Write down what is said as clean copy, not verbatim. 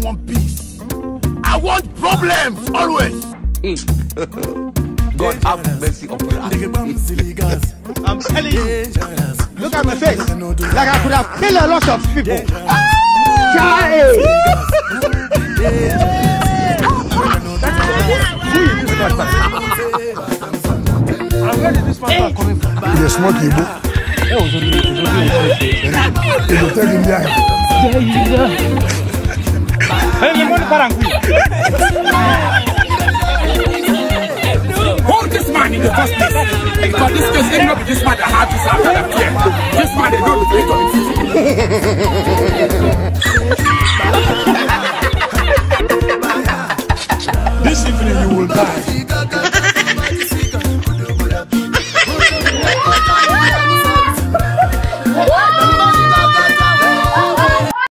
want peace. I want problems always. God have mercy upon us. I'm telling you. Look at my face. Like I could have killed a lot of people. Child. Where did this man coming from? He's a smoky book. He will take him there. Hold this man in the first place. Because this case ain't not this man that had this after the fear. This man, they don't